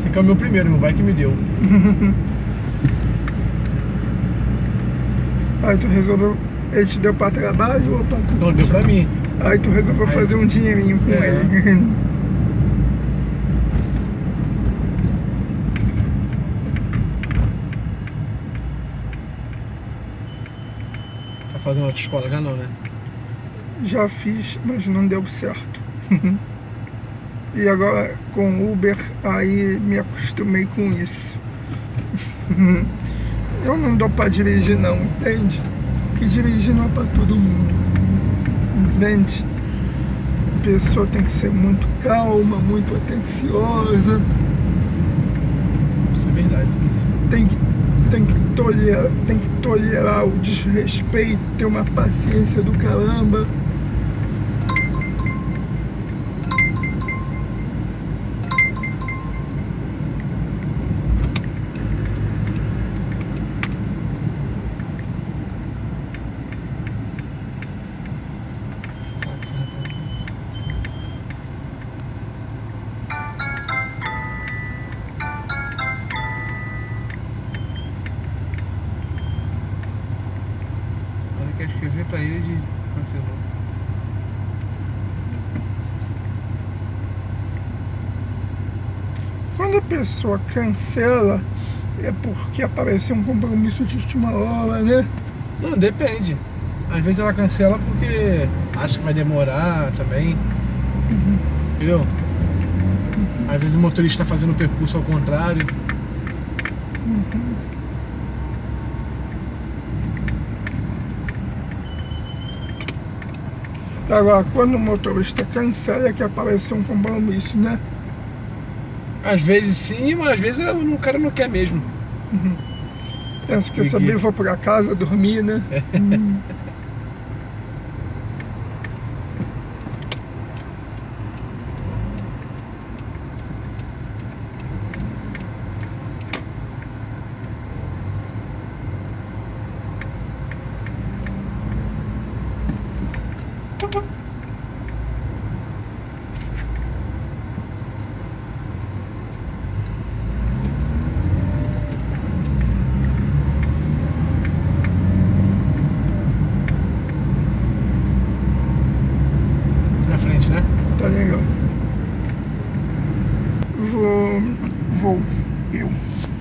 que é o meu primeiro, meu pai que me deu. Aí tu resolveu, ele te deu pra trabalho ou pra tu? Não, deu pra mim. Aí tu resolveu fazer um dinheirinho com ele. Vai fazer uma autoescola já não, né? Já fiz, mas não deu certo. E agora com Uber, aí me acostumei com isso. Eu não dou pra dirigir não, entende? Que dirigir não é pra todo mundo, entende? A pessoa tem que ser muito calma, muito atenciosa. Isso é verdade. Tem que tolerar o desrespeito, ter uma paciência do caramba. Quer escrever pra ele de cancelou. Quando a pessoa cancela, é porque apareceu um compromisso de última hora, né? Não, depende. Às vezes ela cancela porque acha que vai demorar também. Entendeu? Às vezes o motorista está fazendo o percurso ao contrário. Agora, quando o motorista cancela, é que apareceu um compromisso, né? Às vezes sim, mas às vezes o cara não quer mesmo. Penso que eu sabia, vou pra casa dormir, né? Na frente, né? Tá legal. Eu.